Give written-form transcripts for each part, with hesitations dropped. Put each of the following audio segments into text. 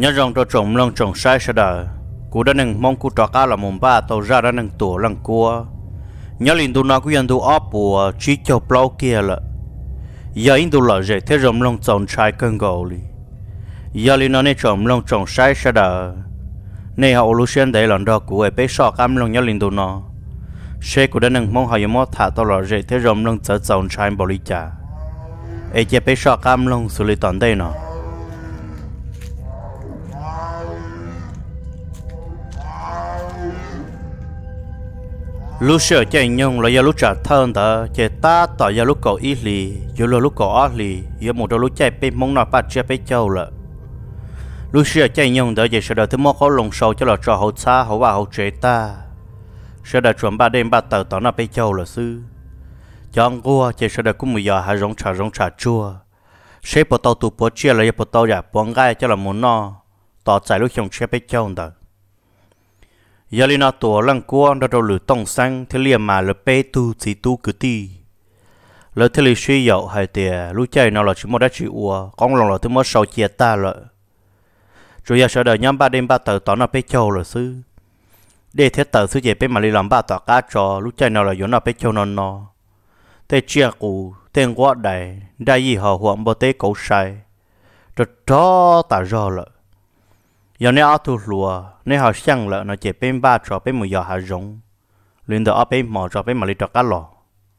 nhớ rằng tôi trồng lông trồng sai sẽ đợi cú đã nâng mong cú trọ cá là mồm ba tàu ra đã nâng tổ lăng cua nhớ liền tôi nói cú yên tôi ốp bùa chỉ cho plau kia là giờ in tôi lỡ dễ thế rồng lông trồng sai cơn gầu li giờ liền nó nên trồng lông trồng sai sẽ đợi nên họ lưu xuyên để lần đó cú ấy bé sọ cam lông nhớ liền tôi nó xe cú đã nâng mong họ yếm thả tàu lỡ dễ thế rồng lông trồng sai bảo lý trả ấy chỉ bé sọ cam lông xử lý toàn đây nó lúc sợ chạy nhung là do lúc trả thân đó chạy ta tỏ do lúc cầu ít lì do lúc cầu ót lì do một đôi lúc chạy bên mong nói bắt chạy bên châu là lúc sợ chạy nhung đó chạy sợ đời thứ một khó lồng sâu cho là trò hậu xa hậu và hậu chế ta sợ đời chuẩn ba đêm ba tờ tỏ nó bên châu là sư chọn qua chạy sợ đời cũng mùi giờ hai rong trà chua xếp bộ tàu tụ bộ chia là bộ tàu giả bóng gai cho là muốn no tỏ chạy lúc chồng chạy bên châu đó giờ li nó tổ lăng quan đã đầu lử tông xanh thế liền mà lỡ pe tu chỉ tu cứ ti lỡ thế li suy dậu hay tiề lũ chơi nó là chỉ một đất chịu ua con lòng là thứ một sầu chia ta lỡ rồi giờ sau đời nhóm ba đêm ba tờ tỏ nó pe châu là sư để thế tờ sư về pe mà li làm ba tỏ cá trò lũ chơi nó là giống nó pe châu nó thế chia cụ tên quá đầy đại gì họ huộng bờ tế cổ sai rồi đó ta rõ lỡ giờ này ở thu lúa này họ sang lợ nó chỉ bên ba trò bên mùi giờ hà rong liền đó ở bên mỏ trò bên mà đi trò cá lò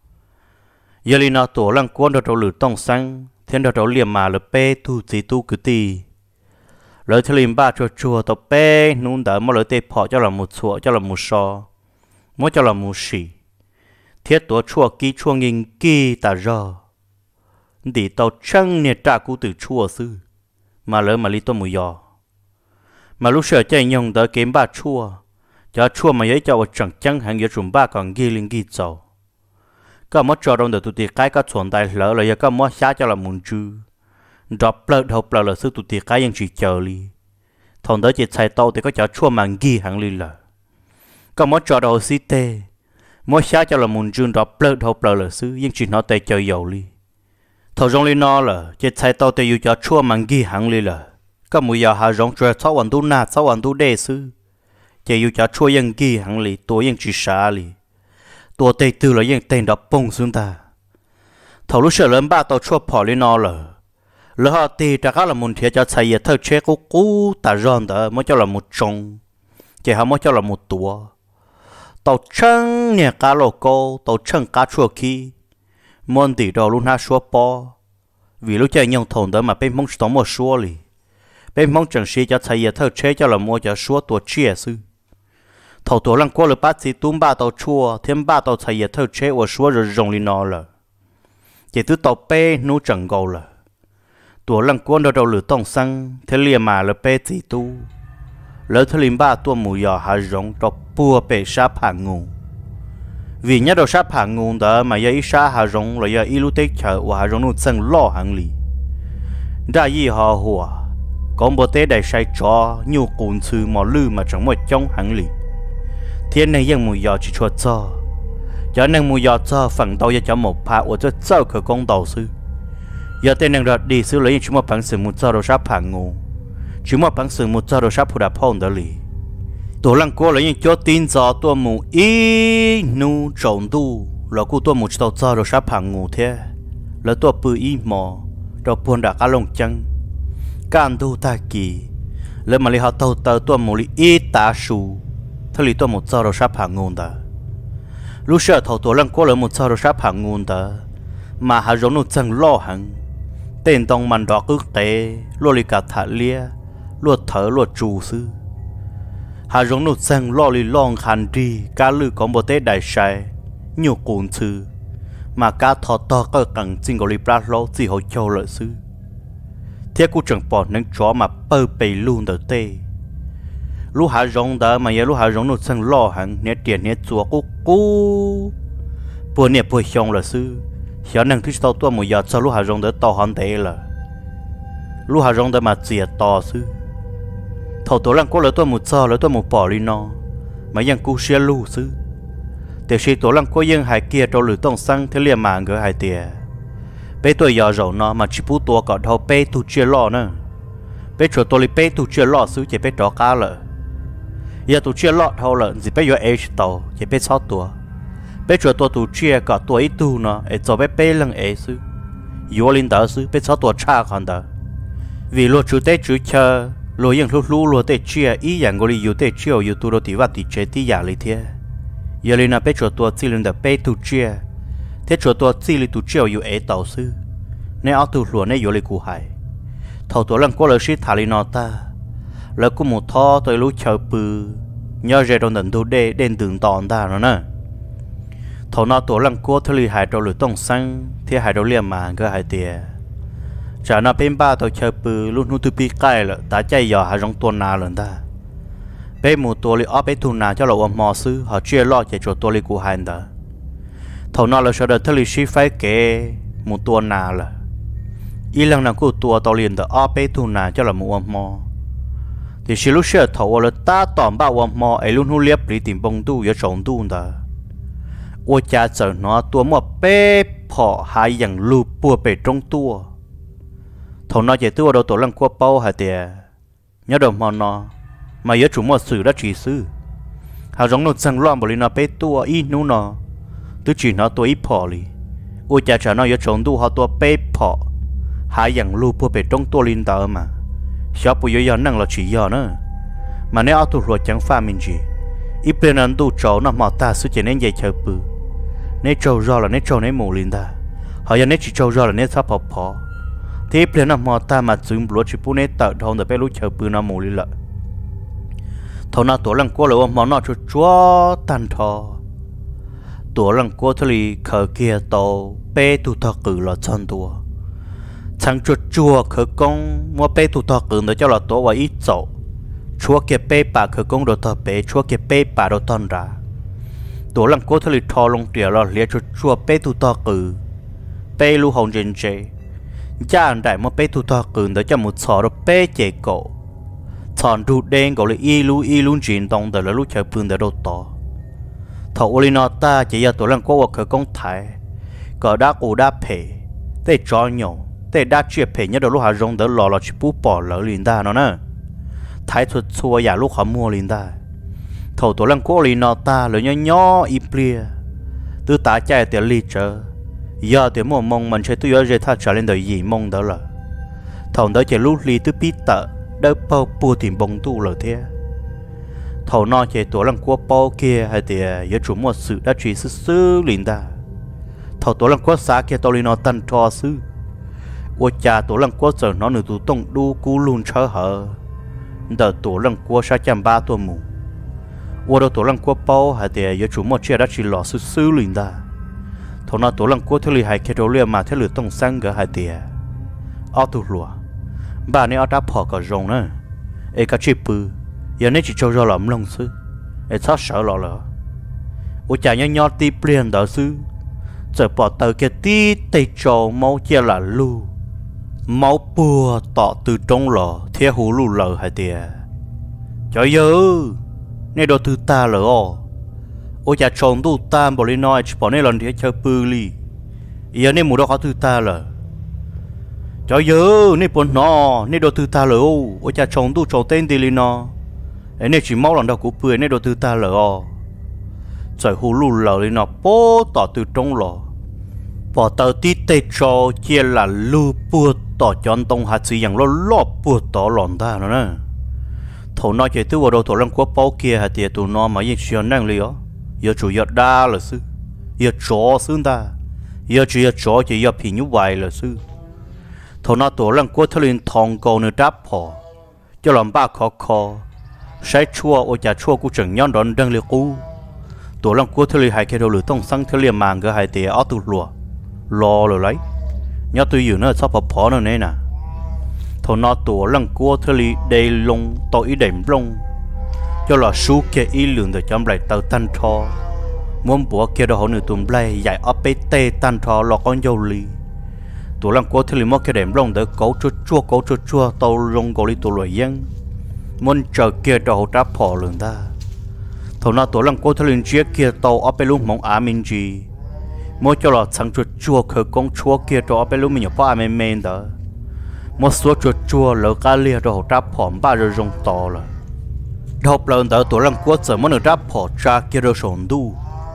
giờ li nó tổ lăng quân đầu lử tông xanh thiên đầu liềm mà lợ pe tu chỉ tu cứ ti lợ thì liềm ba chùa tàu pe nung đỡ mà lợ tê phọ cho là một chuột cho là một sò mỗi cho là một xì thiết tổ chùa kí chùa nghìn kí ta rò đi tàu chân nè trả cú từ chùa sư mà lỡ mà li tôi mùi giờ mà lúc sợ chạy nhung tới kiếm ba chua cho chua mà ấy cho chẳng chăng hàng giờ chúng ba còn ghi linh ghi dầu có mất cho đông được tụi tiệt cái có chuẩn đại lỡ là giờ có mất xá cho là muốn chư drop plug hộp là sư tụi tiệt cáiยังchỉ chờ li thằng đó chỉ xài tàu thì có cho chua mà ghi hàng li là có mất cho đầu xí tê mất xá cho là muốn chư drop plug hộp là sưยังchỉ nó tay chờ dầu li thằng trong li nó là chỉ xài tàu thì yêu cho chua mà ghi hàng li là có mùi giờ hà rong chơi sáuวัน tu na 6 วัน tu đê sư chỉ yêu cho chua yang ghi hàng lìตัวยังchỉ xả lìตัวtây tư làยังtên đập bông xuống ta thầu lúc sợ lớn ba tàu chua bỏ lên nó lỡ họ tì đã có là một thiệt cho xài thơ chế cú ta ròn đó mới cho là một trồng chỉ họ mới cho là một tua tàu chân nè cá lô cô tàu chân cá chua kia môn tỷ đầu luôn ha xua po vì lúc chơi nhông thồn đó mà bên mông sống một xua lì bên mong chẳng sĩ cho thầy thơ chế cho là mua cho số tuổi chia sư thầu tuổi lăng qua là bát sĩ túm ba tàu chua thêm ba tàu thầy thơ chế và số rồi rồng lên nó là chỉ tứ tàu pe nu chẳng gầu là tuổi lăng qua đầu lửa tông xăng thế liền mà là pe sĩ tu lỡ thế liền ba tuổi mùi giò hà rồng cho bùa pe sáp hàng ngủ vì nhớ đầu sáp hàng ngủ đó mà giờ ít sa hà rồng là giờ ít lúc tết chờ và hà rồng nu xăng lo hàng lì ra gì họ hùa con bồ tê đại sai cho nhiều cồn sư mò lư mà chẳng một trong hàng lì thiên nàyยังmùi giò chỉ chuột cho nên mùi giò cho phần đầu cho một phá của cho sao khởi công đầu sư giờ tên năng đợt đi sư lấy chúng một bằng sự một cho đồ sáp hàng ngô chúng một bằng sự một cho đồ sáp phụ đạp hòn đó lì tổ lăng cô lấy những chỗ tin giò tua mù ý nu trộn tu là cô tua một tàu cho đồ sáp hàng ngô thế là tua bự ý mò đồ buồn đã cá lồng chân can tu ta kỳ lỡ mà li họ tàu tàu tua một li ít tá su thế li tua một giờ rồi sắp hàng ngôn đó lúc sợ thầu tua lăng qua lỡ một giờ rồi sắp hàng ngôn đó mà hà giống nó chẳng lo hàng tên tông màn đỏ cứ té lo li cả thả lia lo thở lo trù sư hà giống nó chẳng lo li long hàn đi cá lư có một tế đại sai nhiều cồn sư mà cá thọ to có cần xin gọi li bát lo chỉ hội châu lợi sư thiết cú chẳng bỏ nâng chó mà bơ bề luôn đầu tê lúc hạ rong đó mà giờ lúc hạ rong nó sang lo hàng nét tiền nét chùa cú bữa nét bữa xong là sư xóa năng thứ sau tua một giờ sau lúc hạ rong đó to hơn thế là lúc hạ rong đó mà chia to sư thầu tổ lăng có lỡ tua một giờ lỡ tua một bỏ đi nó màยังcú xia lu sưแต่khi tổ lăng cóยังhai kia trâu lử tông xăng thế liền mà ngỡ hai tiền bé tuổi giờ rầu nó mà chỉ bút tua cọt hậu bé tu chia lo nữa bé chỗ tôi li bé tụ chia lọ xứ chỉ bé đó cá lợ giờ tụ chia lọ thâu lợ chỉ bé giờ age tàu chỉ bé 6 tuổi bé chỗ tôi tụ chia cả tuổi tụ nó để cho bé lần age xứ giờ linh đạo xứ bé 6 tuổi cha còn đó vì lo chủ tế chủ chờ lo những lúc lo tế chia ý dạng gọi là tế chia yêu tụ đồ thì vắt thì chế thì giả lý thế giờ linh là bé chỗ tôi chỉ linh đạo bé tụ chia thế chỗ tôi chỉ linh tụ chia yêu age tàu xứ nên ở tụ lo nên giờ linh cụ hải thầu tôi lần qua lời sĩ thà linh nó ta là cũng một thọ tôi lúc chờ bự nhớ về trong đợt đê đen đường tòn ta nữa nè thầu nó tôi lần qua thứ hai đầu lửa tông xăng thì hai đầu liềm mà cái hai tiền chả nó bên ba tôi chờ bự lúc nu tôi bị cay là đã chạy giờ hai trong tuần nào lần ta bên một tôi ở bên tuần nào cho là ông mò sư họ chia lo chạy cho tôi của hai đó thầu nó là sau đó thứ sĩ phải kể một tuần nào là ý lần nào của tôi tao liền ở bên tuần nào cho là một ông mò thì khi lúc xưa thầu là ta toàn bao ông mò ấy luôn hú liếp đi tìm bông tu ở trong tu đó ôi cha sợ nó tua một bé phò hai dạng lù bùa bể trong tua thầu nó chỉ tua đâu tổ lần qua bao hả tiề nhớ đồng mò nó mà nhớ chủ một sự đã chỉ sư họ giống nó sang loan bởi nó bé tua ít nú nó tôi chỉ nó tua ít phò li ôi cha sợ nó ở trong tu họ tua bé phò hai dạng lù bùa bể trong tua linh tờ mà sao bây giờ năng là chỉ giờ nữa mà nếu tụi ruột chẳng pha mình gì ít bên anh tụi cháu nó mà ta sẽ chỉ nên dạy chơi bự nếu cháu ra là nếu cháu nếu mù linh ta họ giờ nếu chỉ cháu ra là nếu sắp học phò thì ít bên nó mà ta mà dùng bữa chỉ bữa nếu tự thong để bé lúc chơi bự nó mù linh lợi thằng nào tuổi lần qua rồi mà nó cho chúa tan thò tuổi lần qua thì khởi kia tàu bé tụi ta cử là chân tua thằng chua khởi công mua bé tụt thọ cường để cho là tổ và ít dầu chúa kia bé bà khởi công đồ thọ bé chúa kia bé bà đồ ton ra tổ lần cố thলি thọ lông tiền là liệt chua bé tụt thọ cử bé lu hồng trên chế cha anh đại mua bé tụt thọ cường để cho một sọ đồ bé chế cổ thằng đu đen gọi là y lu chín đông để là lúc chơi bươn để đồ to thọ olinota chỉ là tổ lần cố khởi công thái có đá cổ đá phê để cho nhauแต่ด้าเชียบเพย์เนี่ยเดี๋ยวลูกหารงเดี๋ยวรอชิปูปอเหลือลินดาเนาะนะท้ายสุดชัวอย่าลูกหามัวลินดาถอตัวลังโกลินอตาหรือย่ออีเปลี่ยตัวตาใจเดี๋ยวลีเจอยาเดี๋ยวมัวมองมันใช้ตัวย่อเจท่าจะเล่นเดี๋ยวยี่มองเดี๋ยวละถอเดี๋ยวจะลูกลีตัวปีเตอเดี๋ยวเป่าปูถิ่นบงตู้เลยเท่ถอนอเจตัวลังโกเป่าเกียให้เดี๋ยวอย่าจุ่มมัวสื่อได้จีซื้อลินดาถอตัวลังโกสาเกียตัวลินอตันทอซื้อว่าจ่าตัวลังกัวเจอน้องหนึ่งตัวต้องดูกูลุนเชื่อเหรอเดี๋ยวตัวลังกัวใช้จำบ้าตัวหมูว่าตัวลังกัวเป้าหาเดียยจุ่มเชื่อได้ชิลล์ซื้อลินดาทนตัวลังกัวเทลีหายแคโรเลียมาเทลีต้องสั่งกับหาเดียเอาตัวหลัวบ้านนี้เอาดับพอกับรงนะเอกชิปืยังไม่จิโจรอหลอมลงซื้อเอชอบเสือหล่อเหรอว่าจ่ายยอดตีเปลี่ยนเดี๋ยวซื้อจะปอดเตอเกตีเตยโจเมาเจล่าลูmáu bùa tọ từ trong lò theo hú lù lờ hai tia trời ơi này đồ từ ta lỡ ôi cha chồng tu ta bỏ lên nói chỉ bỏ này lần thì chơi bự li giờ này mùa đó có từ ta lỡ trời ơi này bọn nó này đồ từ ta lỡ ôi cha chồng tu chồng tên đi li nó này chỉ máu lần đầu của bự này đồ từ ta lỡ trời hú lù lờ li nó bố tọ từ trong lò bỏ tờ tí tê cho chia là lưu bùa tỏ chọn tông hạt gìอย่างlo bùa tỏ lòn ta nữa nè thầu nói chuyện từ vào đầu thầu lần qua bao kia hạt tiền tụi nó mà yên chuyện năng liao giờ chủ yếu đa là sư giờ chó sư ta giờ chủ yếu chó chỉ giờ phi như vậy là sư thầu nói tụi lần qua thầu lên thòng cầu nữa đáp họ cho làm ba khó sai chua ôi chả chua cũng chẳng nhon đón đang liệt cú tụi lần qua thầu lên hai cái đầu lửa tông sang thầu liền màng cái hai tiền ở tụi lùa lo rồi lấy nhớ tôiอยู่nó sắp phá nó này nè thầu nó tổ lăng cua theli đầy lông tội đệm lông cho là số kia ý lượng để chấm lại tàu tan thò muốn bùa kia đó họ nửa tuần play giải ấp tê tan thò lọ con dâu lì tổ lăng cua theli mất kia đệm lông để cấu chua tàu lông gọi tổ loài dân muốn chờ kia đó họ đáp phò lượng ta thầu nó tổ lăng cua theli chia kia tàu ấp luôn mong á minh gì mỗi cho là thằng chua khởi công chua kia cho bé lúc mình nhập qua mềm đó một số chua chua lỡ cá lia đồ đáp phỏng ba rồi rong to là đọc lần đó tổ lăng quất giờ muốn được đáp phỏng cha kia rồi sồn đu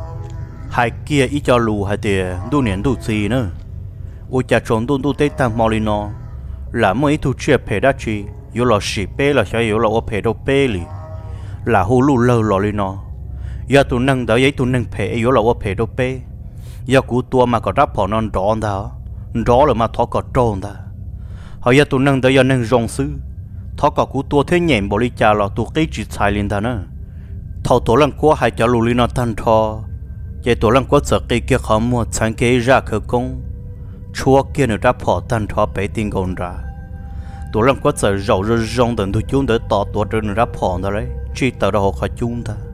hai kia ít cho lù hai tiền đu niệm đu gì nữa ôi cha trốn đu tết tăng mò lên nó là mấy thu chia phe đã chi yếu là xì phe là sao yếu là ô phe đâu phe li là hú lù lơ lò lên nó giờ tụi nâng đó giấy tụi nâng phe yếu là ô phe đâu phe giờ cú tua mà có đáp phỏng non đó là mà thọ có tròn ta họ giờ tụi nâng đó giờ nâng rong sư thọ có cú tua thế nhện bỏ đi cha là tụi cái chỉ xài lên ta nữa thọ tổ lăng quá hai cha lù lên nó tan thọ vậy tổ lăng quá sợ cái kia khó mua sáng cái ra khởi công chúa kia nữa đáp phỏng tan thọ bé tin gòn ra tổ lăng quá sợ rầu rồi rong tận tụi chúng đỡ tỏ tổ trở nữa đáp phỏng đó đấy chỉ tờ đó họ khó chúng ta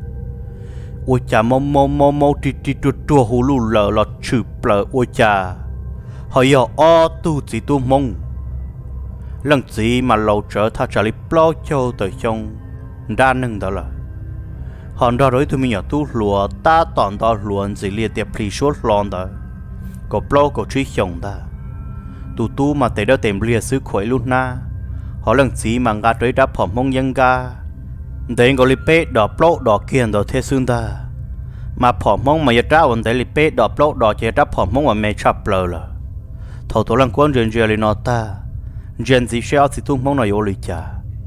ôi cha mò ti tua hú lù lờ lọt chụp lờ ôi cha họ giờ tu chỉ tu mông lần gì mà lâu trở tha trả lý plo châu tới trong đa nâng đó là họ đó rồi tụi mình nhỏ tu lùa ta toàn đó luôn gì liệt tiệp phi suốt lon đó có plo có truy chồng ta tu mà tới đó tìm liệt xứ khỏe luôn na họ lần gì mà ngã tới đáp phẩm mông dân ga để có liệt pê đỏ plo đỏ kiền đỏ thế xương ta mà phẩm mông mà giờ ra ổn để liệt pê đỏ plo đỏ chỉ đáp phẩm mông mà mẹ chập lờ là thầu tổ lăng quân rèn rèn lên nó ta rèn gì sẽ chỉ tung mong nói ô lì cha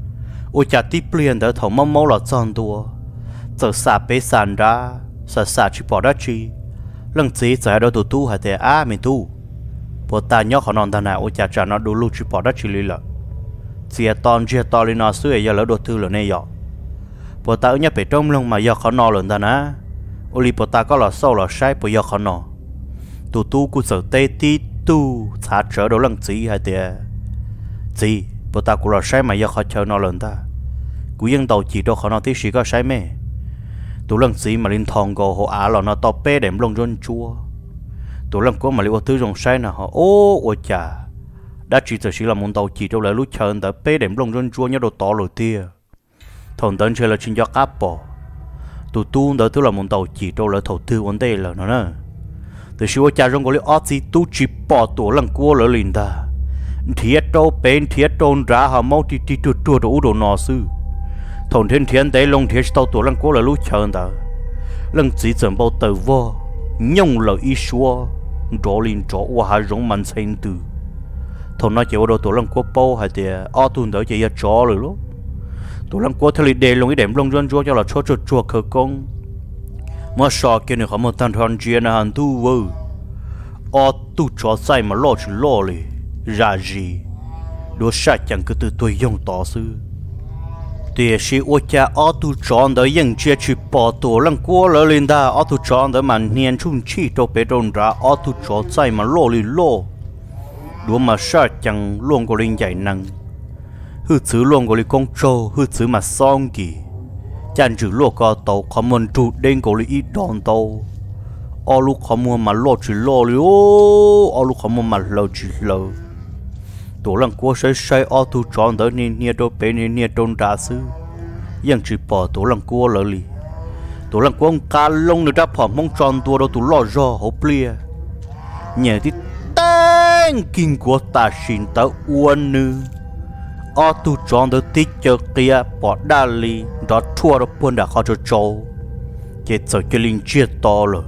ô cha tiếp liền đỡ thầu mong là chọn đua giờ xả bế sàn ra xả chỉ bỏ ra chi lần gì giờ đâu tu hay thế mình tu bộ ta nhớ họ non ta nào ô cha cha nó đủ lu chỉ bỏ ra chi lì là chia to lên nó xưa giờ lỡ đồ tư là này dọ bộ ta ở nhà bể trong lông mà giờ họ no lần ta nè ô lì bộ ta có là sâu là sai bộ giờ họ no tu cũng sợ tê tí tu xả trở đâu lần gì hay thế gì bộ ta cũng là sai mà giờ họ chờ nó lần ta cũng dân đầu chỉ đâu họ nó tí sĩ có sai mẹ tụi lần gì mà lên thòng gò họ á là nó to bé đệm lông rôn chua tụi lần có mà liệu tư rồng sai nào họ ôi chà đã chỉ chỉ là muốn đầu chỉ đâu lại lúc chờ tới bé đệm lông rôn chua nhớ đồ to rồi tia thằng tên chơi là chuyên gia áp bỏ tụi tu đó tức là muốn đầu chỉ đâu lại thầu tư vấn đề là nó nè từ khi cha rong có lấy ớt gì tu chỉ bỏ tổ lần cua lỡ liền ta thiệt đâu bên thiệt đâu ra họ mau ti tua đồ đồ nọ sư thằng thiên đấy lông thiệt tao tổ lần cua là lúc chờ ta lần chỉ dẫn bao tờ vô nhung lời ý xua rõ liền rõ qua hai rong mạnh sen từ thằng nó chịu đồ tổ lần cua bao hay thì tuần đó chỉ cho rồi lúc tổ lần cua thay để lông cái đệm lông rôn cho là chua khờ công mà sao kia này họ một thằng thằng kia là hàng tu vơ tu cho sai mà lo li ra gì đồ sát chẳng cứ từ tôi dùng tỏ sư thì khi ô cha tu chọn đó những chuyện chỉ bỏ tổ lăng qua lỡ lên ta tu chọn đó mà niên chung chi đâu biết đâu ra tu cho sai mà lo đồ mà sát chẳng luôn có linh giải năng hư thứ luôn có linh công trâu hư thứ mà song kỳ chẳng chữ lô có tàu có muốn trụ đến có lý ít đòn tàu lúc có muốn mà lo chỉ lo li lúc có muốn mà lo chỉ lo tổ lăng qua sai tu chọn tới nia đâu bé nia đông đá sư nhưng chỉ bỏ tổ lăng qua lỡ li tổ lăng qua ông cá lông người ta phỏng mong tròn tua đâu tụ lo do hộp lia nhẹ thì tên kinh của ta xin ta uốn nữ tu chọn tới tích cho kia bỏ đa li đó thua đó buồn đã khó cho trâu chết giờ cái linh chết to rồi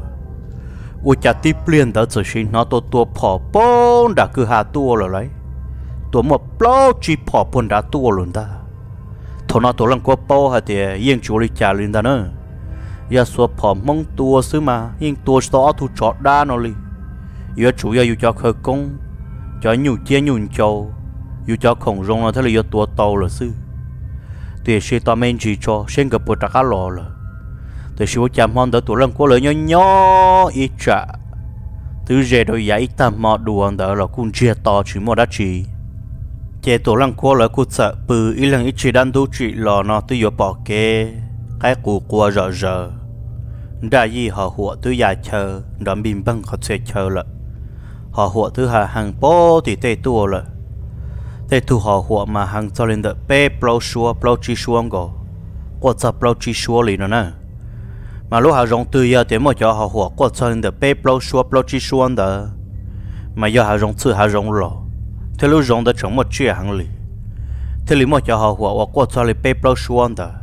ôi cha tiếp liền đó giờ xin nó tua bỏ bốn đã cứ hạ tua rồi đấy tua một bao chỉ bỏ buồn đã tua luôn ta thằng nó tua lần qua bao hả thì yên chú đi trả liền ta nữa giờ số bỏ mong tua xứ mà yên tua đó tu chọn đa nó li giờ chủ yếu cho khởi công cho nhiều chia nhiều châu yêu cho khổng rong là thế là yêu tua tàu là sư thì khi tao men chỉ cho xem gặp bữa cá lò là thì khi chạm hòn đỡ tụi lần qua lời nhỏ ít trả từ giờ đôi giải tam mò đùa đỡ là cũng chia to chỉ một đá chỉ chế tụi lần qua lời cũng sợ bự ít lần ít chỉ đan tu chỉ lò nó tôi yêu bỏ kê cái cụ qua giờ đại gì họ hùa tôi dài chờ đón bình băng họ sẽ chờ là họ hùa thứ hà hàng bó thì tê tua là thế thu họ hùa mà hàng cho lên đợi bé plau chi xua ngô qua cho plau chi xua liền nữa nè mà lúc họ rong từ giờ thì mà cho họ hùa qua cho lên đợi bé plau chi xua đó mà giờ họ rong chữ họ rong lò thế lúc rong đã chẳng một chuyện hàng lì thế lý mà cho họ hùa qua cho lì paper xuống đó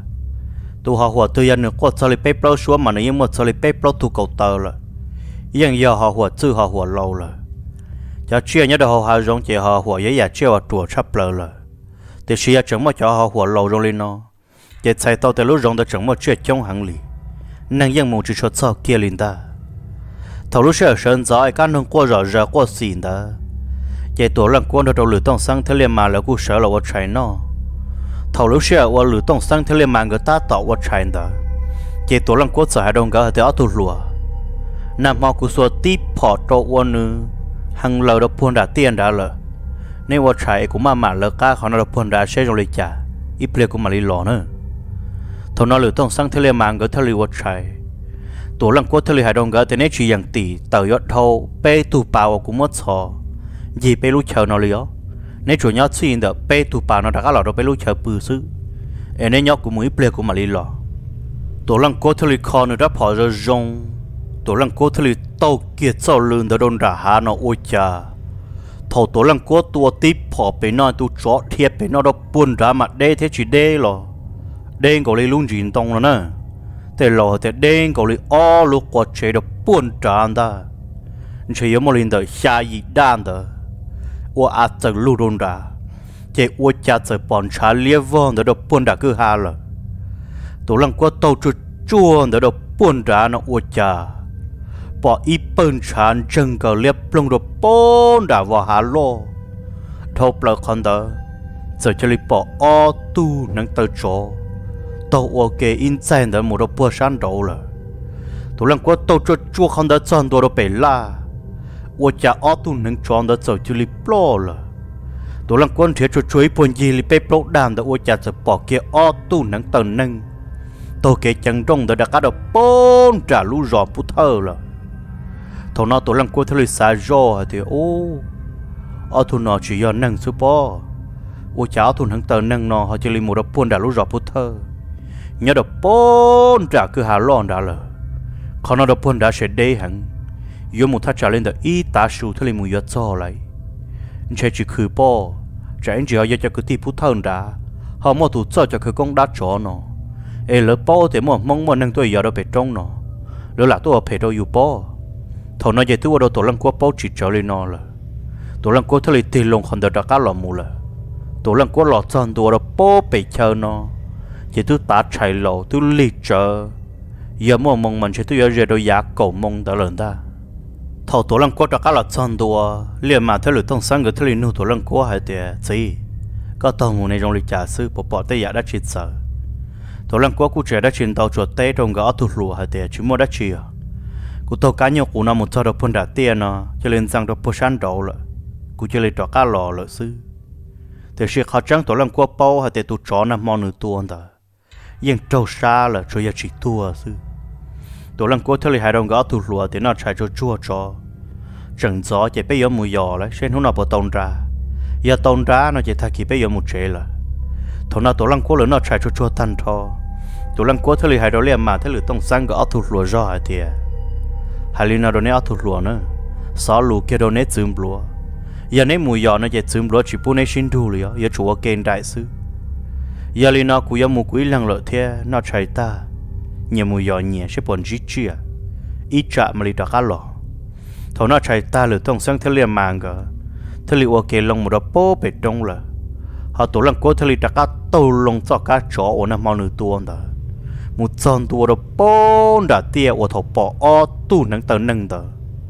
tụ họ hùa từ giờ nữa qua cho lì paper xuống mà nếu mà cho lì paper thu cầu tờ là yên giờ họ hùa chứ họ hùa lâu rồi cho chuyện nhớ đâu họ rong chỉ họ hùa giấy giả treo trùa sắp lờ rồi thì xí chẳng mà cho họ hùa lâu rồi lên nó chỉ sai tao từ lúc rong đã chẳng một chuyện trong hàng lì nàng yên mong chỉ cho sao kia lên ta thầu lúc sẽ sơn gió ai can nông qua rõ ra qua xỉn đó chạy tổ lần quân đầu lửa tông sang thế liền mà là cú sợ là vật trái nó thầu lúc sẽ qua lửa tông sang thế liền mà người ta tạo vật trái đó chạy tổ lần quân sợ hai đồng gỡ thì ở tù lùa nằm họ cú xua tí phỏ trộn quân nữ hàng lầu đó buồn đã tiền đã lợ nên vật trái cũng mà lợ cá họ nó buồn đã sẽ rồi lấy trả ít bia cũng mà lấy lò nữa thầu nó lửa tông sang thế liền mà người ta lấy vật trái tổ lần quân thế liền hai đồng gỡ thì nên chỉ dạng tỷ tàu yết thâu bê tù bào cũng mất sò gì bê lú chờ nó lió nếu chủ nhớ xin được bê tụ bà nó đã có lọ đó bê lú chờ bự sư nên nhớ của mũi bê của mà đi lọ tổ lăng cố thề con nó đã bỏ ra rong tổ lăng cố thề tàu kia sau lưng đã đồn ra hà nó ôi cha thầu tổ lăng cố tua tiếp bỏ bê nó tu chó thiệt bê nó đó buồn ra mặt đê thế chỉ đê lọ đê có lấy luôn gì tông nó nè thế lọ thế đê có lấy o lúc quạt chế đó buồn tràn ta chỉ có một lần đó xa gì đan đó我阿在路中的，这我家在帮查猎王的都搬到去哈了，都让我到处转的都搬到那我家，把一本查整个猎龙都搬到我哈了，头不看到，在这里把阿杜能得着，到我给因在的木都搬山头了，都让我到处转看到转多都被拉。我家阿杜能装的走就里ป了，多人关切就追本意里被ป蛋的我家จะบอกเกี่ย阿杜能等能，ตัวเกี่ยจังจง的大家都帮着路上不透了，头那多人关切里撒热的哦，阿杜那只要能是不，我家阿杜能等能呢，他这里没得帮着路上不透，你都帮着去下浪的了，可能都帮着是得很。有木他trả lên的一大数他哩木要做来，你才只去包，这人只要要叫个地普通的，好么都做叫个公打着呢，哎，了包的么蒙么能对要到被中呢，了啦都陪到有包，头那也都我到多人国包只找哩呢了，多人国他哩地龙看到大家老木了，多人国老赚多了包被抢呢，也都打柴楼都立着，要么蒙们却都要热到牙狗蒙的人的。thầu tổ lăng quốc đã cả là chọn đùa liền mà theo lối tông sang người theo lối nuôi tổ lăng quốc hay thế gì có tàu mù này trong lịch trả sư bộ bỏ tay giả đã chết sợ tổ lăng quốc cũng trẻ đã chuyển tàu chuột tay trong gõ tụt lùa hay thế chỉ mua đã chia cụ tàu cá nhau cụ nào một cho được phun đã tiền nó cho lên sang được phun san đầu了cụ cho lên trọ cá lò了sư thì sự khó trắng tổ lăng quốc bao hay thế tụt chó nằm mò nửa tuần đó nhưng trâu xa là cho giờ chỉ tua sư tổ lăng quốc theo lối hai đồng gõ tụt lùa thì nó chạy cho chua cho trận gió chỉ bây giờ mùi gió lại xem hôm nào bỏ tông ra giờ tông ra nó chỉ thay kỹ bây giờ một chế là thằng nào tổ lăng quốc lớn nó chạy cho chua tan thò tổ lăng quốc theo lối hai đồng liền mà theo lối tông sang gõ tụt lùa rõ hay thế hai lối nào đó nấy tụt lùa nữa xóa lù kia đó nấy chìm lùa giờ nấy mùi gió nó chỉ chìm lùa chỉ bún nấy xin đủ liền giờ chủ kênh đại sứ giờ lối nào cũng giờ mùi quý lăng lợi thế nó chạy ta nhiều mùi gió nhẹ sẽ buồn dít chia ít chạm mà lì đó cá lò thầu nó chạy ta lửa tông sang theo liền màng gờ theo lì ok lông một đó bố bể đông là họ tổ lăng cố theo lì đặt cá tàu lông cho cá chó ở nằm mau nửa tuần đó một chân tuần đó bố đã tia ở thầu bỏ o tu nâng tờ nâng đó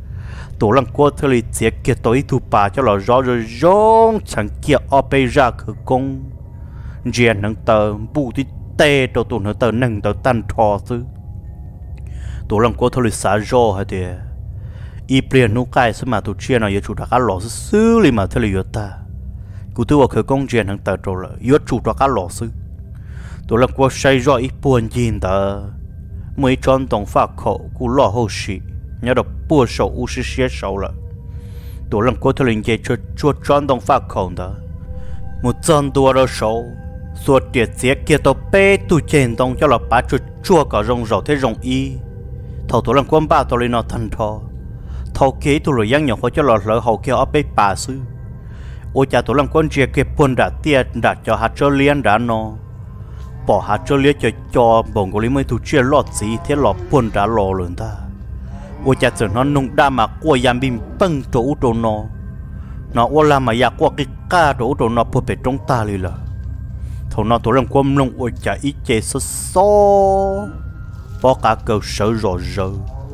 tổ lăng cố theo lì chia kia tối tu bà cho là rõ rồi rong chẳng kia o bê ra khử công riêng nâng tờ bù tí tê đồ tụi nó tờ nâng tờ tan thò chứ tổ lăng cố theo lì xả rõ hay thếอีเปลี่ยนนุกายสมาตุเชียนอยจุดรักหล่อซื้อเลยมาเทเลยตากูตัวเคยกงเจียนทั้งตาโจเลยยจุดรักหล่อซื้อตัวลังกูใช้รอยอีปวนยินตาเมื่อจอนตรงฝากเขากูหล่อหัวชีเนี่ยดอกปวดโศอุชิเสียโศละตัวลังกูเทเลยเจจุดจอนตรงฝากเขาตามุดจอนตัวเราโศส่วนเดียดเสียเกียตัวเป้ตุเจนตรงเจ้าหลับป้าจุดชั่วกับรงเราเทรงอีเท่าตัวลังกูบ้าตัวเลยนอทันทอthầu kế tôi rồi giang nhỏ khó cho lọt lỡ hậu kia ở bên bà sư ôi cha tụi lăng quân chia cái buồn đã tiệt đã cho hạt cho liên đã nó bỏ hạt cho liên cho bồng của lý mới thu chia lọt gì thế lọt buồn đã lò luôn ta ôi cha giờ nó nung đa mà qua yam bim băng tổ đồ nó ôi làm mà qua cái cá tổ đồ nó bột bể trong ta liền là thầu nó tụi lăng quân nung ôi cha ít chế sơ bỏ cả cơ sở rồi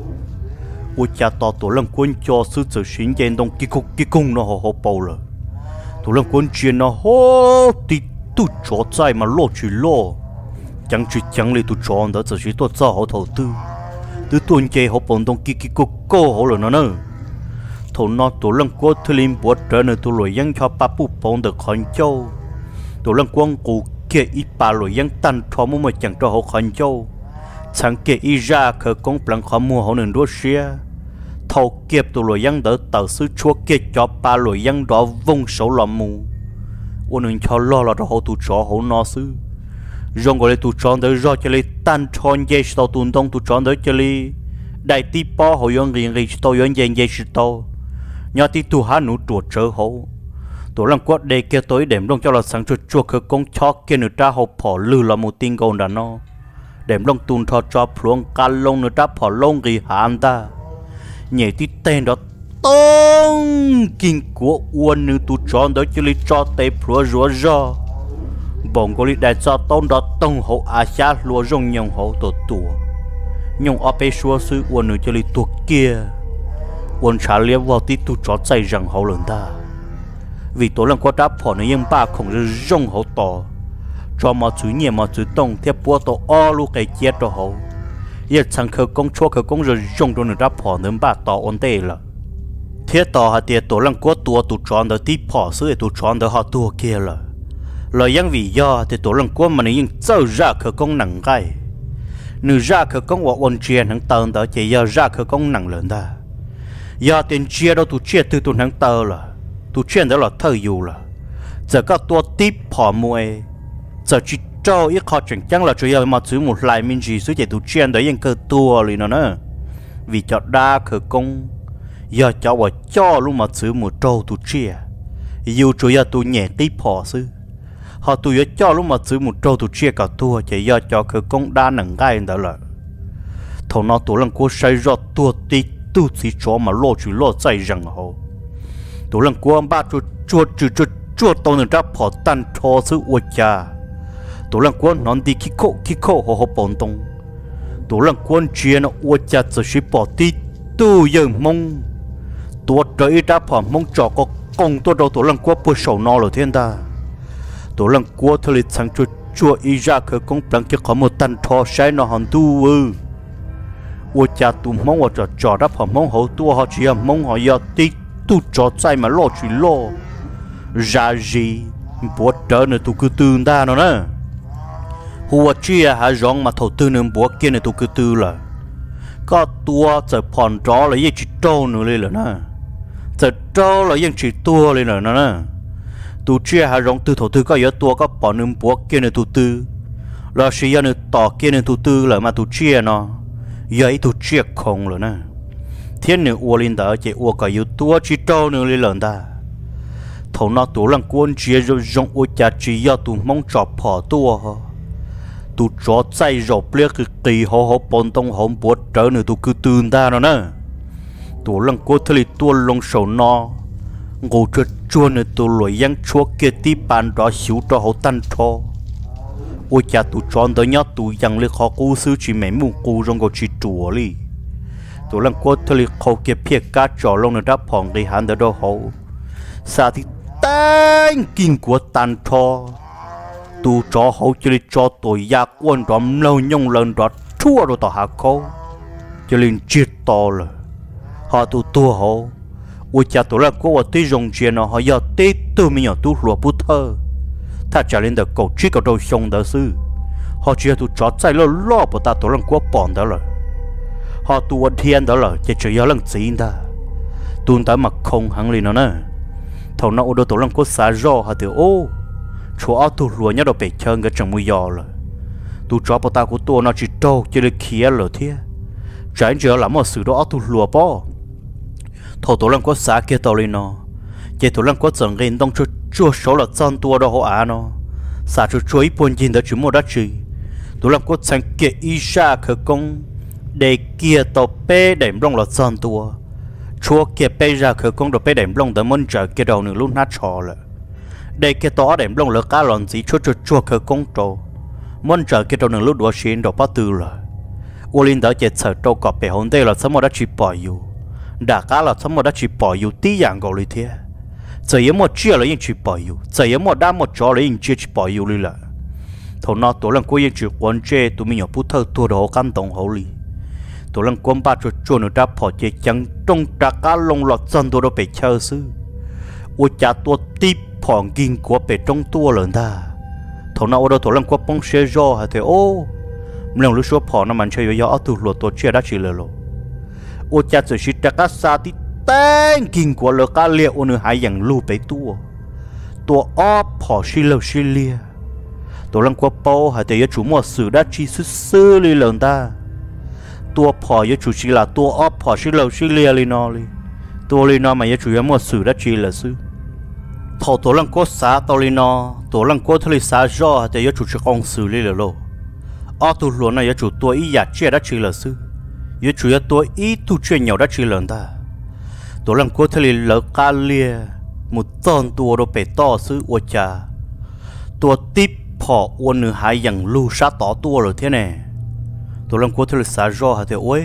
ôi cha to tụi lăng quân cho sư tử xuyên trên đông cái cung nó hồ bầu rồi tụi lăng quân chuyện nó hô thì tụi chó chạy mà lo chỉ lo chẳng lấy tụi chó đó chỉ tụi cho họ đầu tư tụi tuần chơi họ bồng đông cái cô họ rồi nó nữa thầu nó tụi lăng quân thưa linh bữa trở nên tụi lội dân cho ba bút bồng được khẩn châu tụi lăng quân cụ kia ít ba lội dân tan thọ mua mà chẳng cho họ khẩn châu chẳng kia ít ra khởi công bằng khó mua họ nên đua xe thầu kiếp tụi lội dân đỡ tờ sư chúa kia cho ba lội dân đó vung sổ lò mù ôn nên cho lo là họ tụi chó họ nó sư rong gọi tụi chó đỡ do cho lấy tan tròn dây tàu tuần đông tụi chó đỡ cho lấy đại tí po họ yon riêng tàu yon dây tàu nhà tí tụi hà nụ chuột trở họ tụi lăng quát đây kia tối đêm đông cho là sáng chuột khởi công cho kia người ta họ bỏ lư là một tin gòn đàn nó đêm đông tuần thọ cho phuong cá lông người ta bỏ lông gì hả anh ta nhảy tí tên đó tông kinh của uốn như tụi chó đó chỉ lấy cho tay phủa rúa rò bồng có lấy đại cho tông đó tông hậu à xa lúa rong nhông hậu tổ nhông ở bên xua sư uốn như chỉ lấy tuột kia uốn trả liếc vào tí tụi chó chạy rằng hậu lớn ta vì tối lần qua đã bỏ nơi yên ba không được rong hậu to cho mà chữ nhẹ mà chữ tông theo búa tổ o lu cái chết đó hậu giờ chẳng khởi công chúa khởi công rồi dùng đồ nữa đã bỏ nên ba tỏ ổn định là thiết tỏ hạt tiền tổ lăng quốc tua tụ tròn đỡ tí bỏ sữa tụ tròn đỡ họ tua kia là lời yang vì do thì tổ lăng quốc mà nên trâu ra khởi công nặng gai nữ ra khởi công của ôn chia nắng tơn đỡ chỉ giờ ra khởi công nặng lớn ta giờ tiền chia đâu tụ chia từ tụ nắng tơ là tụ chia đó là thơ dù là giờ các tua tí bỏ muôi giờ chỉ cho ít khó chẳng chắn là chủ yếu mà chữ một lại mình chỉ số chạy tụ chuyện đấy những cơ tua liền nó nữa vì cho đa khởi công giờ cho và cho luôn mà chữ một trâu tụ chia dù chủ yếu tụ nhẹ tí bỏ sư họ tụ yếu cho luôn mà chữ một trâu tụ chia cả tua chỉ do cho khởi công đa nặng gai đó là thầu nó tụ lần cố xây ra tua tí tu chỉ cho mà lo chữ lo chạy rằng họ tụ lần cố ba chuột tao nên đã bỏ tan cho sự uất cha tụi lăng quân nói đi khi khô họ bồn tung tụi lăng quân chia nó uất chặt rồi chỉ bỏ tí tu dừng mông tụi trời đã bỏ mông trò có công tôi đâu tụi lăng quân bôi sầu no rồi thiên ta tụi lăng quân thôi lịch sang chua ý ra khởi công bằng cái có một tàn thọ sai nó hòn tu uất chặt tụi mông họ trò đã bỏ mông họ tua họ chỉ mông họ giờ tí tu trò chạy mà lo chỉ lo ra gì bữa trở nữa tụi cứ tương ta nó nè hùa chia hả rong mà thầu tư nương búa kia này tụ cứ tư là có tua giờ phòn chó là yên chỉ trâu nữa lên là nè giờ trâu là yên chỉ tua lên là nè tụ chia hả rong tư thầu tư có yếu tua có bỏ nương búa kia này tụ tư là chỉ yên tỏ kia này tụ tư là mà tụ chia nó vậy tụ chia không rồi nè thiên nữ uo lên đó chỉ uo có yếu tua chỉ trâu nữa lên lần ta thầu nó tụ lăng quân chia rồi rong uo chả chỉ do tụ mong chọc bỏ tua tụ chó chạy rộp liếc cái kỳ họ bồn tông họ bột trở nữa tụ cứตื่นta nó nè tụ lăng cố thề tua lông sầu no ngô cho chua nữa tụ lội yang chua kia tí bàn đó xíu cho họ tan cho ôi cha tụ chọn tới nhớ tụ yang liếc họ cố sư chỉ mấy mùng cố trong cái chỉ chùa li tụ lăng cố thề họ kia phía cá trò lông nữa đã phỏng đi hắn đó họ sao thì tan kinh của tan cho tu cho hậu chỉ cho tôi giặc quân đom lâu nhung lần đó thua rồi tao hạ câu cho nên chết to rồi họ tu hậu ôi cha tôi là có tí rong chuyện nó họ giờ tí từ mình ở tu lúa bút thơ ta trả lên được cầu chỉ cầu đầu sông đó sư họ chỉ tu cho chạy lo của ta tôi là có bọn đó rồi họ tu thiên đó rồi chỉ chỉ lần gì ta tu ta mà không hăng lên nó nè thầu nó ô tôi là có xả rò họ thì ô chúa tu lúa nhớ đâu bị chân cái trong mũi giò rồi tu cho bọn ta của tôi nó chỉ trâu chỉ được kia rồi thế trái giờ làm một sự đó tu lúa po thầu tôi làm có xả kia tao lên nó chỉ tụi lăng có chẳng gần đông chua số là chân tua đó họ à nó sao chú chuối buồn nhìn đó chú mua đất gì tụi lăng có chẳng kia ý ra khởi công để kia tàu bê đệm lông là chân tua chúa kia bê ra khởi công đồ bê đệm lông đã muốn chờ kia đầu nửa lúc nát trò了để kia tàu đệm lông là cá lòn gì chua khởi công trâu muốn chờ kia đầu nửa lúc đua xin đồ bắt tư rồi u linh đó chết sợ trâu cọp bể hồn đây là sớm một đã chỉ bỏ yêu đã cá là sớm một đã chỉ bỏ yêu tí dạng gọi lý thế giờ yếm một chia là những chỉ bỏ yêu giờ yếm một đám một chó là những chia chỉ bỏ yêu đi là thầu nó tổ lần cuối những chỉ quan chế tụi mình nhỏ bút thơ tua đồ căn tổng hậu lý tổ lần quan ba cho nó đã bỏ chế chẳng trong trả cá lông lọt chân đồ đó bị chơi sư u cha tua tiếp bỏ kinh của bị trong tua lớn ta thầu nó ở đó tổ lần qua bông xe do hay thế ô mình lúc số bỏ nó mình chơi yo tụ lụt tổ chia đã chỉ lừa lô u cha chỉ chỉ trả cá sa tí tên kinh của lừa cá liệu u nửa hai dạng lưu bị tua óp bỏ xí lơ xí lia tổ lần qua bao hay thế chủ mua sử đã chỉ sư li lớn ta tua bỏ yo chủ chỉ là tua óp bỏ xí lơ xí lia li nó li tua li nó mà yo chủ mua sử đã chỉ là sư thầu tổ lần qua xã tàu li nó tổ lần qua thলি xã do hay thế yo chủ chỉ công sử li là lô tụ luôn này chủ tôi ý giả chia đã chỉ là sư yo chủ tôi ý tu chuyện nhau đã chỉ lần ta tổ lần qua thli lỡ cá lia một ton tua đồ bể to sư ô cha tua tiếp bỏ uốn nửa hai dạng lưu sát tỏ tua rồi thế này tổ lần qua thli xã do hay thế ôi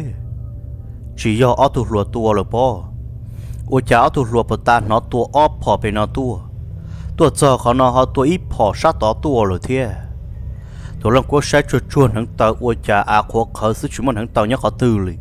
chỉ do tụ luôn tua rồi po ô cha tụ luôn bờ ta nó tua bỏ về nó tua cho họ nó họ tua ít bỏ sát tỏ tua rồi thế tổ lần qua sai chuồn hàng tàu ô cha khó khởi sự chúng mình hàng tàu nhớ khó từ li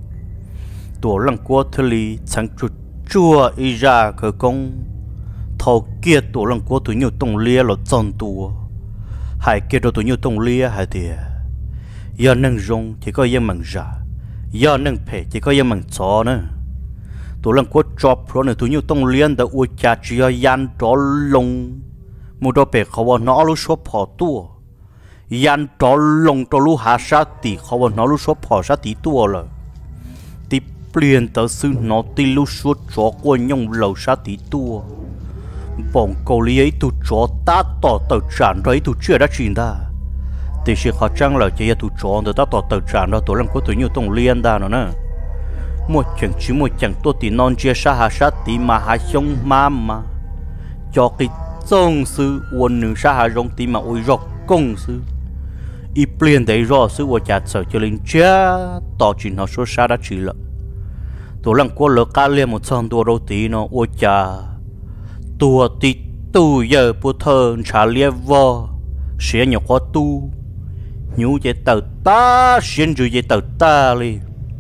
tổ lần qua thli chẳng chua ý ra khởi công thầu kia tổ lần qua tụi nhiều tông lia là chân tua hai kia đồ tụi nhiều tông lia hai tiề giờ nâng rong chỉ có yên mặn ra giờ nâng phê chỉ có yên mặn chó nữa tổ lần qua chọc rồi này tụi nhiều tông liên đã ô cha chỉ có yan trò lông một đôi bểเขาnó lúc số bỏ tua yan trò lông trò lúc hạ sát tỷเขาnó lúc số bỏ sát tỷ tua rồi tỷ pliên tới sư nó tỷ lúc số chó của nhung lầu sát tỷ tua bọn cầu lý ấy tụi chó ta tỏ tờ tràn rồi tụi chưa đã chuyện ta thì sự khó chăng là chỉ tụi chó người ta tỏ tờ tràn đó tụi làm có tụi nhiều tông liên ta nữa nè một chẳng tôi thì non chia xa hạ sát tỷ mà hạ sông mà cho cái sông sư uốn nửa xa hạ rong tỷ mà ôi rọc công sư ít pliên đấy rõ sư của cha sợ cho linh cha tỏ chuyện họ số xa đã chỉ lợ tụi làm có lỡ cá liền một trăm tua đâu tí nó ôi cha tua tí tu giờ bữa thơ trả lia vò sẽ nhiều khó tu nhú về tàu ta xin rồi về tàu ta đi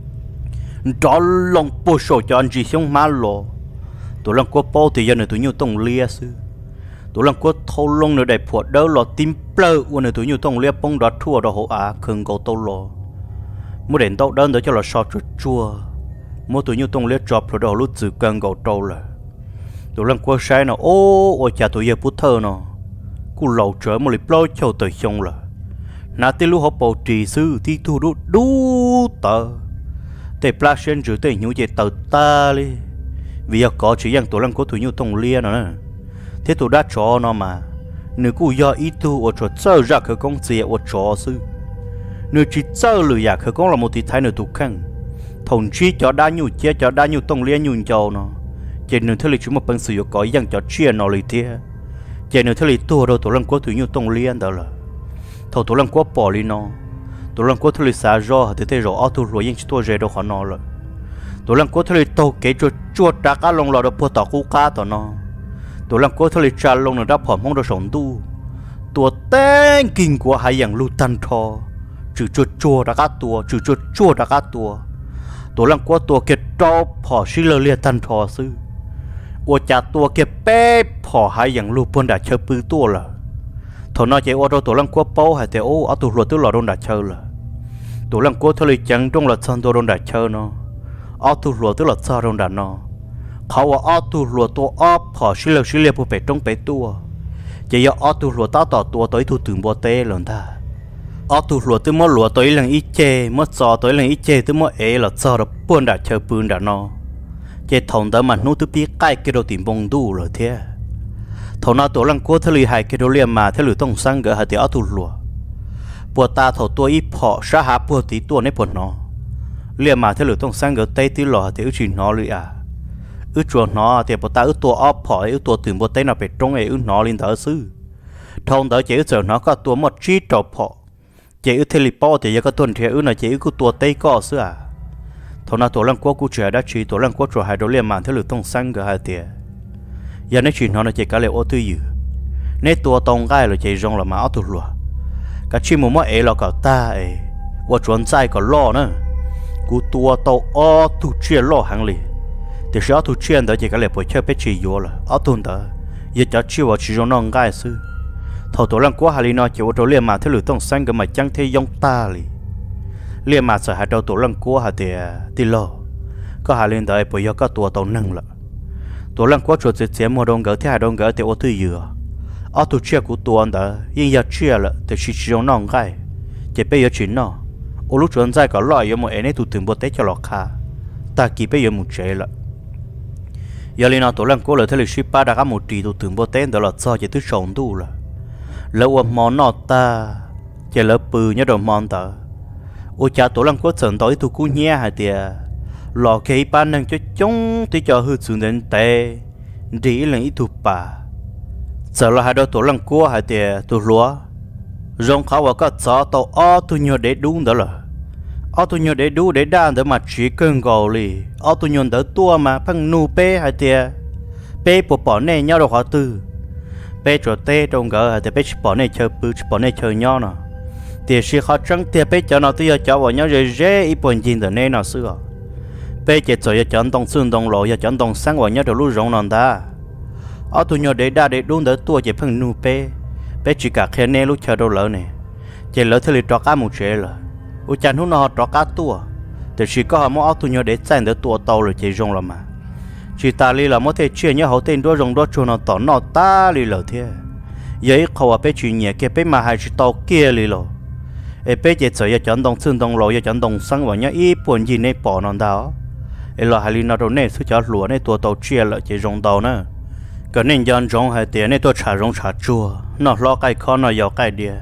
đó lòng bố sổ cho anh chị xong má lò tụi làm có bao thì giờ này tụi nhiều tông lia sư tụi làm có thâu lông nữa để phụ đỡ lò tim plơ uốn này tụi nhiều tông lia bông đó thua đó hộ khừng cầu tàu lò mua đèn tàu đơn để cho là sọt chua mua tụi nhiều tông lia chọc rồi đó lúc từ cần cầu tàu là tụi lần qua sai nó ôi cha tụi giờ bút thơ nó cú lầu trở một lịch lôi châu tới xong là nãy tới lúc họ bầu trì sư thì thu đu tờ để plashen rửa tới nhiều về tờ ta đi vì giờ có chỉ rằng tụi lần có tụi nhiều tông lia nữa thế tụi đã cho nó mà nếu cú do ít tu ở chỗ chơi ra cái công gì ở chỗ sư nếu chỉ chơi lười giả cái công là một tí thái nữa tụi khăn thằng chi cho đa nhiều chia cho đa nhiều tông lia nhiều châu nó trên nửa thế lịch chúng một bằng sự có yang cho chia nó lịch thế trên nửa thế lịch tua đâu tụi lần có tụi nhiều tông liên đó là thầu tụi lần có bỏ đi nó tụi lần có thế lịch xả rõ thì thế rõ tụi rồi yang tua dễ đâu khó nó rồi tụi lần có thế lịch tàu kế cho chua trả cá lông lò đâu bỏ tàu cú cá tao nó tụi lần có thế lịch trả lông nó đã phỏng không được sống tu tua tên kinh của hai yang lưu tan thò chữ chua trả cá tua chữ chua trả cá tua tụi lần có tua kết trâu bỏ xí lơ lia tan thò sư ô cha tua kia bé bỏ hai dạng lụp bên đã chơi bự tua là thằng nó chạy ô tô tụi lăng qua bao hay thế ô ở tụi lụa tụi lò đông đã chơi là tụi lăng qua thôi chẳng trong là chân tụi đông đã chơi nó ở tụi lụa tụi là sao đông đã nóเขาở tụi lụa tụi ở bỏ xí lê bù bể trong bể tua chỉ ở tụi lụa ta tỏ tua tới tụi từng bò tê lần ta ở tụi lụa tụi mất lụa tới lần ít chê mất sò tới lần ít chê tụi mất ế là sao đó bên đã chơi bự đã nó chỉ thòng đó mà nút thứ biết cái đồ tìm bông đủ rồi thế thầu nào tổ lăng cố thế lì hai cái đồ liềm mà thế lì tông sang gỡ hai tiếng áo thù lùa bùa ta thầu tua ít phọ sa hạ bùa tí tua nếp bùa nó liềm mà thế lì tông sang gỡ tây tí lò thì ước chỉ nó lì à ước chuột nó thì bùa ta ước tua áo phọ ước tua từ bùa tây nào bị trống ấy ước nó lên thở sư thầu đó chỉ ước giờ nó có tua một chi trò phọ chỉ ước thế lì bao thì giờ có tuần thì ước là chỉ ước tua tây có sư à thầu nào tổ lăng cố cú trẻ đã chỉ tổ lăng cố trò hai đồ liềm mà thế lì tông sang gỡ hai tiếng giờ nói chuyện nó chỉ cả lệ ô tư dữ nếu tua tông gai là chỉ rong là máu tụt lùa cả chim một mỗi là cả ta ấy và chuẩn sai cả lo nữa cú tua tàu ô tụt chia lo hàng lì thì sao tụt chia đó chỉ cả lệ bồi chơi bé chỉ vô là ở tuần đó giờ cho chiêu vào chỉ rong non gai sư thầu tổ lăng quá hà lì nó chỉ vào tổ liền mà thế lửa tông xanh cái mà chẳng thấy giống ta lì liền mà sợ hai đầu tổ lăng quá hà thì lo có hà lì đó bồi giờ có tua tàu nâng là tổ lăng quá chuột chết mua đông gỡ thế hai đông gỡ thì ô tư dừa ở tụ chia của tuần đó nhưng giờ chia là thì chỉ trong nòng cái chỉ bây giờ chuyện nó ô lúc chuẩn在搞loại有冇anh ấy tụ từng bớt tết cho lọt khá ta kỳ bây giờ một chế là giờ lên nào tổ lăng quá là thế là ship ba đã có một tỷ tụ từng bớt tết đó là do chỉ thứ sống đủ là lỡ món nọ ta chỉ lỡ bự nhớ đồ món ta ô cha tổ lăng quá trận tối tụ cú nhẹ hay tiệt lọ cái ban năng cho chúng thì cho hư xuống đến tệ đi là ít tụ bà giờ là hai đứa tổ lăng cua hai tiệt tụ lúa rong khảo vào các gió tàu ở tụ nhiều để đúng đó là ở tụ nhiều để đúng để đan để mà chỉ cần gầu lì ở tụ nhiều đỡ tua mà phăng nu pe hai tiệt pe bỏ này nhau đâu họ tư pe cho tê trong gỡ hai tiệt pe bỏ này chơi bự bỏ này chơi nhau nè tiệt chỉ họ trắng tiệt pe cho nó tự giờ cho vào nhau rồi dễ ít buồn gì từ này nó xưa bây giờ trời chọn đông xuân đông lộ giờ chọn đông sáng vào nhớ được lúc rộng non ta ở tụi nhỏ để đa để đúng đỡ tua chỉ phân nu bé chỉ cả khen nè lúc chờ đâu lỡ nè chỉ lỡ thế là trọ cá một chế là u chăn hú nó trọ cá tua thì chỉ có họ mua ở tụi nhỏ để chạy đỡ tua tàu rồi chỉ rong là mà chỉ ta li là mỗi thế chia nhớ hậu tên đua rong đua chuột nó tỏ nó ta li lỡ thế vậy họ bé chuyện nhẹ kia bé mà hai chỉ tàu kia li lỡ bé giờ trời chọn đông xuân đông lộ giờ chọn đông sáng vào nhớ ít buồn gì nè bỏ non đó là hai linh nó đâu nè sự cho lúa nè tua tàu chia lại chỉ rong tàu nữa cái nên dân rong hai tiền nè tua trả rong trả chua nó lo cái con nó giàu cái đĩa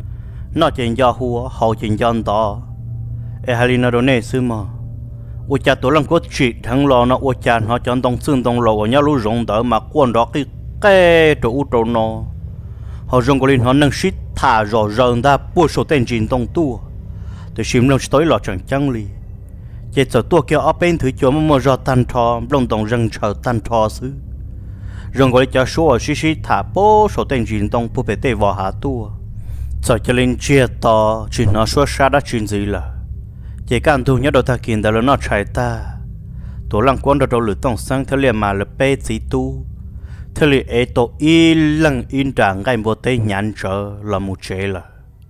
nó chỉ do hùa hậu chỉ dân đó hai linh nó đâu nè xứ mà ô cha tổ lăng cốt chỉ thằng lo nó ô cha họ chọn đông xương đông lộ nhớ lú rong tàu mà quan đó cái chỗ nó họ rong cái linh họ nâng shit thả rõ ràng ta bùa số tiền chín đông tu thì xìm lòng tới lọ chẳng chăng li chỉ cho tua kia ở bên thứ chỗ mà rõ tan thò lòng đồng rừng chờ tan thò xứ rừng gọi cho số ở xí thả bố số tiền chín đông bùa bể tê vào hạ tua cho lên chia to chỉ nó số xa đã chuyện gì là chỉ cần thu nhớ đồ ta kiến đã là nó chạy ta tổ lăng quan đồ lửa tông sang theo liền mà là bê chỉ tu theo liền ấy tổ y lăng in trạng ngay một tay nhàn trở là một chế là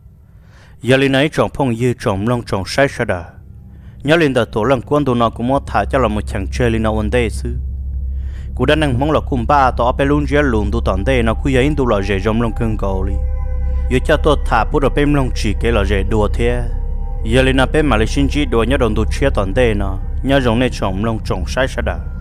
giờ lên ấy trồng phong dư trồng long trồng sai sa đà nhớ lên đó tổ lăng quan đồ nó cũng muốn thả cho là một chàng chơi lên nó vấn đề xứ cú đã năng mong là cùng ba tổ bé luôn chơi luôn tu tận đây nó cứ vậy tu là dễ trồng long cưng cầu đi giờ cho tôi thả bút ở bên long chỉ cái là dễ đùa thế giờ lên nó bên mà lấy xin chỉ đùa nhớ đồng tu chia tận đây nó nhớ giống này trồng long trồng sai sa đà